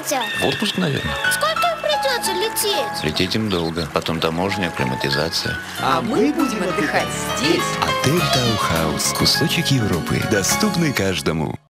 хотят? В отпуск, наверное. Сколько им придется лететь? Лететь им долго. Потом таможня, акклиматизация. А мы будем отдыхать здесь. Отель Таухаус. Кусочек Европы. Доступный каждому.